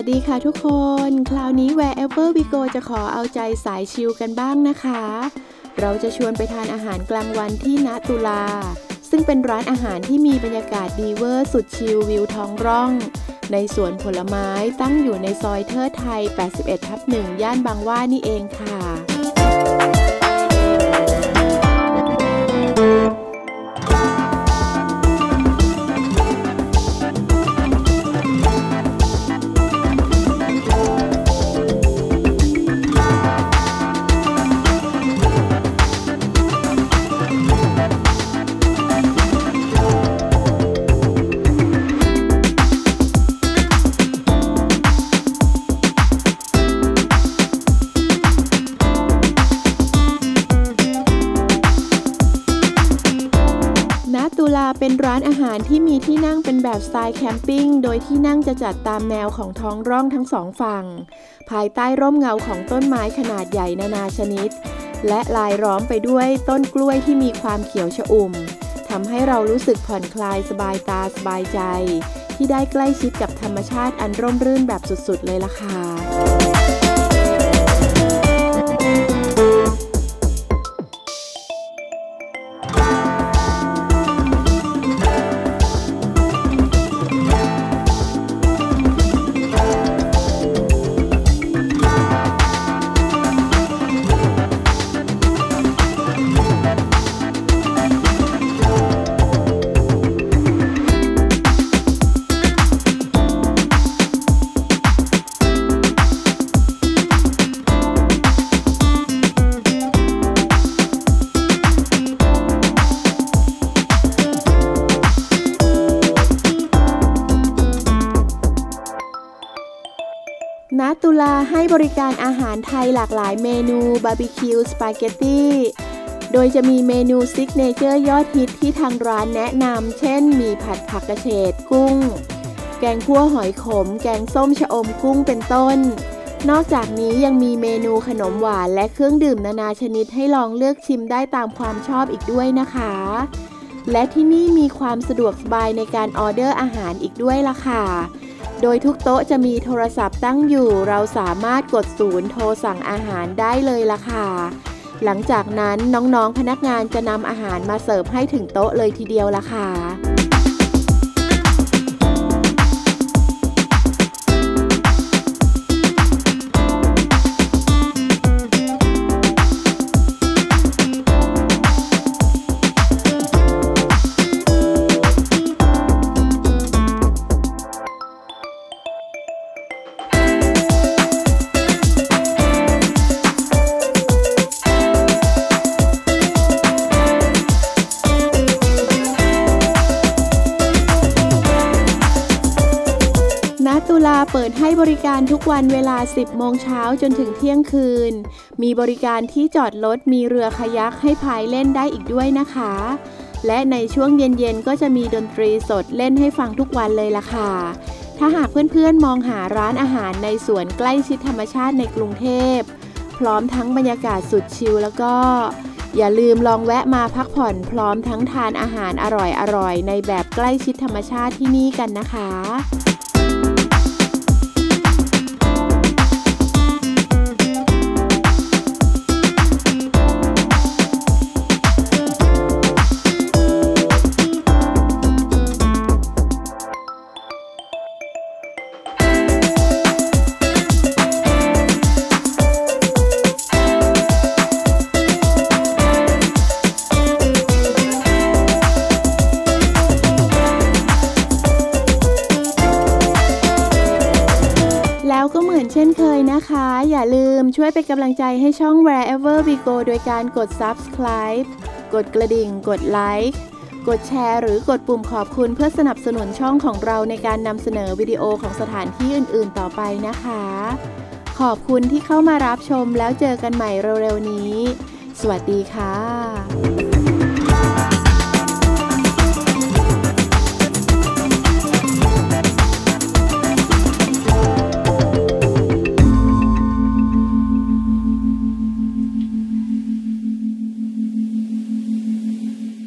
วัสดีค่ะทุกคนคราวนี้ Wherever We Go จะขอเอาใจสายชิลกันบ้างนะคะเราจะชวนไปทานอาหารกลางวันที่ณตุลาซึ่งเป็นร้านอาหารที่มีบรรยากาศดีเวอร์สุดชิลวิวท้องร่องในสวนผลไม้ตั้งอยู่ในซอยเทิดไทย 81/1 ย่านบางหว้านี่เองค่ะเป็นร้านอาหารที่มีที่นั่งเป็นแบบสไตล์แคมปิ้งโดยที่นั่งจะจัดตามแนวของท้องร่องทั้งสองฝั่งภายใต้ร่มเงาของต้นไม้ขนาดใหญ่นานาชนิดและลายล้อมไปด้วยต้นกล้วยที่มีความเขียวชอุ่มทำให้เรารู้สึกผ่อนคลายสบายตาสบายใจที่ได้ใกล้ชิดกับธรรมชาติอันร่มรื่นแบบสุดๆเลยล่ะค่ะณตุลาให้บริการอาหารไทยหลากหลายเมนูบาร์บีคิวสปาเกตตี้โดยจะมีเมนูซิกเนเจอร์ยอดฮิตที่ทางร้านแนะนำเช่นมีผัดผักกระเฉดกุ้งแกงคั่วหอยขมแกงส้มชะอมกุ้งเป็นต้นนอกจากนี้ยังมีเมนูขนมหวานและเครื่องดื่มนานาชนิดให้ลองเลือกชิมได้ตามความชอบอีกด้วยนะคะและที่นี่มีความสะดวกสบายในการออเดอร์อาหารอีกด้วยล่ะค่ะโดยทุกโต๊ะจะมีโทรศัพท์ตั้งอยู่เราสามารถกด0โทรสั่งอาหารได้เลยล่ะค่ะหลังจากนั้นน้องๆพนักงานจะนำอาหารมาเสิร์ฟให้ถึงโต๊ะเลยทีเดียวล่ะค่ะตุลาเปิดให้บริการทุกวันเวลา 10 โมงเช้าจนถึงเที่ยงคืนมีบริการที่จอดรถมีเรือคายักให้พายเล่นได้อีกด้วยนะคะและในช่วงเย็นๆก็จะมีดนตรีสดเล่นให้ฟังทุกวันเลยล่ะค่ะถ้าหากเพื่อนๆมองหาร้านอาหารในสวนใกล้ชิดธรรมชาติในกรุงเทพพร้อมทั้งบรรยากาศสุดชิลแล้วก็อย่าลืมลองแวะมาพักผ่อนพร้อมทั้งทานอาหารอร่อยๆในแบบใกล้ชิดธรรมชาติที่นี่กันนะคะแล้วก็เหมือนเช่นเคยนะคะอย่าลืมช่วยเป็นกำลังใจให้ช่อง Wherever We Go โดยการกด Subscribe กดกระดิ่งกดไลค์กดแชร์หรือกดปุ่มขอบคุณเพื่อสนับสนุนช่องของเราในการนำเสนอวิดีโอของสถานที่อื่นๆต่อไปนะคะขอบคุณที่เข้ามารับชมแล้วเจอกันใหม่เร็วๆนี้สวัสดีค่ะ